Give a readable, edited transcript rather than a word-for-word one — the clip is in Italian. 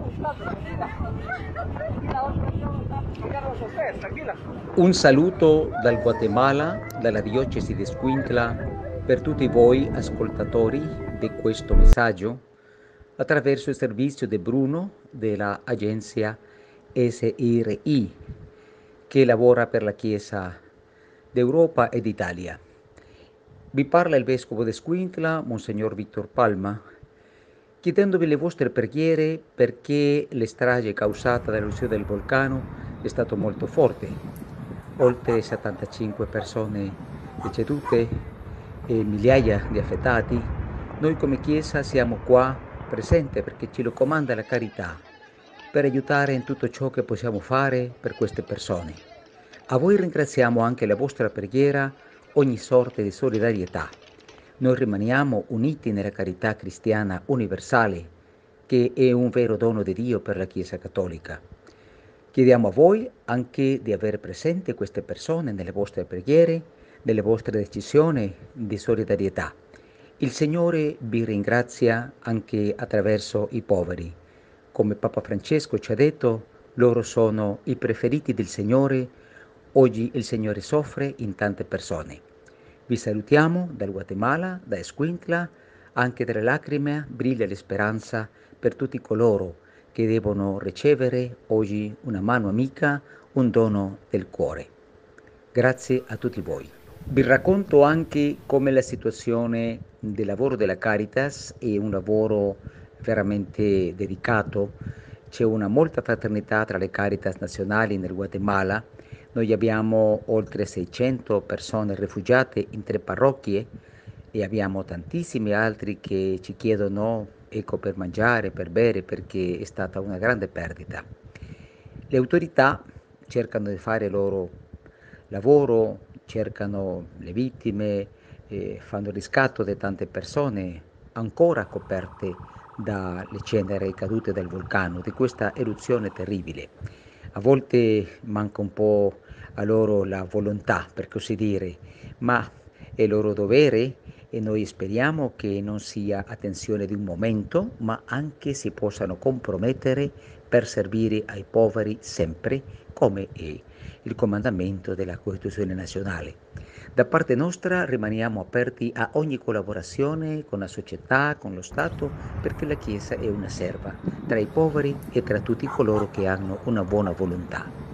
Un saluto dal Guatemala, dalla diocesi di Escuintla, per tutti voi ascoltatori di questo messaggio attraverso il servizio di Bruno della agenzia SRI che lavora per la Chiesa d'Europa e d'Italia. Vi parla il Vescovo di Escuintla, Monsignor Victor Palma, chiedendovi le vostre preghiere perché la strage causata dall'eruzione del vulcano è stata molto forte. Oltre 75 persone decedute e migliaia di affettati. Noi come Chiesa siamo qua presenti perché ci lo comanda la carità, per aiutare in tutto ciò che possiamo fare per queste persone. A voi ringraziamo anche la vostra preghiera, ogni sorta di solidarietà. Noi rimaniamo uniti nella carità cristiana universale, che è un vero dono di Dio per la Chiesa Cattolica. Chiediamo a voi anche di avere presente queste persone nelle vostre preghiere, nelle vostre decisioni di solidarietà. Il Signore vi ringrazia anche attraverso i poveri. Come Papa Francesco ci ha detto, loro sono i preferiti del Signore. Oggi il Signore soffre in tante persone. Vi salutiamo dal Guatemala, da Escuintla, anche dalle lacrime brilla la speranza per tutti coloro che devono ricevere oggi una mano amica, un dono del cuore. Grazie a tutti voi. Vi racconto anche come la situazione del lavoro della Caritas è un lavoro veramente dedicato. C'è una molta fraternità tra le Caritas nazionali nel Guatemala. Noi abbiamo oltre 600 persone rifugiate in 3 parrocchie e abbiamo tantissimi altri che ci chiedono per mangiare, per bere, perché è stata una grande perdita. Le autorità cercano di fare il loro lavoro, cercano le vittime, fanno il riscatto di tante persone ancora coperte dalle ceneri cadute dal vulcano, di questa eruzione terribile. A volte manca un po' a loro la volontà, per così dire, ma è il loro dovere e noi speriamo che non sia attenzione di un momento, ma anche si possano compromettere per servire ai poveri sempre, come è il comandamento della Costituzione nazionale. Da parte nostra rimaniamo aperti a ogni collaborazione con la società, con lo Stato, perché la Chiesa è una serva tra i poveri e tra tutti coloro che hanno una buona volontà.